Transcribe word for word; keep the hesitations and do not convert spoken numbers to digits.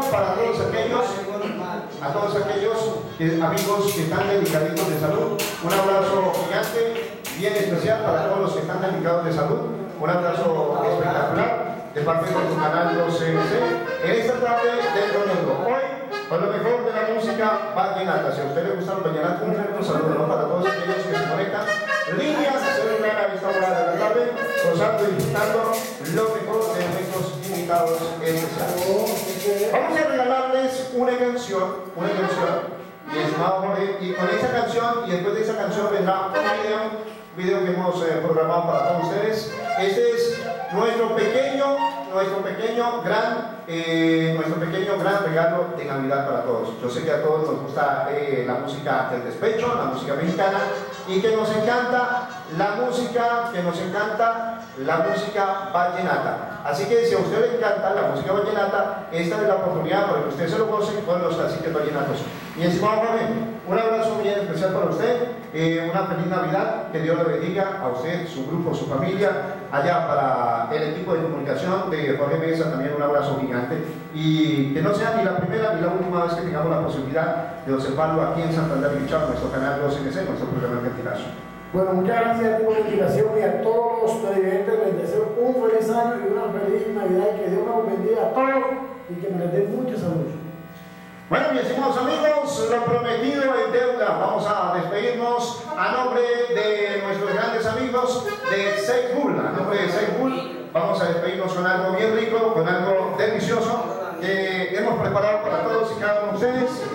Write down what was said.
para todos aquellos, a todos aquellos eh, amigos que están delicaditos de salud. Un abrazo gigante, bien especial para todos los que están delicados de salud. Un abrazo espectacular de parte de tu canal dos C M C en esta tarde del domingo. Hoy, con lo mejor de la música vallenata. Si a usted le gusta el vallenato, un fuerte saludo, ¿no?, para todos aquellos que se conectan. Líneas celular a esta hora de la tarde, gozando y disfrutando lo mejor de nuestros invitados especiales. Vamos a regalarles una canción, una canción, mi estimado Jorge, y con esa canción, y después de esa canción vendrá un video, un video que hemos eh, programado para todos ustedes. Este es nuestro pequeño, nuestro pequeño gran, eh, nuestro pequeño gran regalo de Navidad para todos. Yo sé que a todos nos gusta eh, la música del despecho, la música mexicana, y que nos encanta la música, que nos encanta la música vallenata. Así que si a usted le encanta la música vallenata, esta es la oportunidad para que usted se lo goce con los caciques vallenatos. Mi estimado Jorge, un abrazo muy especial para usted, eh, una feliz Navidad, que Dios le bendiga a usted, su grupo, su familia. Allá para el equipo de comunicación de Jorge Mesa también un abrazo gigante, y que no sea ni la primera ni la última vez que tengamos la posibilidad de observarlo aquí en Santander Bichao, nuestro canal dos M C, nuestro programa de Cantilazo. Bueno, muchas gracias por la invitación, y a todos los televidentes les deseo un feliz año y una feliz Navidad, y que Dios nos bendiga a todos y que nos dé mucha salud. Bueno, mis estimados amigos, lo prometido en deuda. Vamos a despedirnos a nombre de nuestros grandes amigos de Seibull. A nombre de Seibull vamos a despedirnos con algo bien rico, con algo delicioso que hemos preparado para todos y cada uno de ustedes.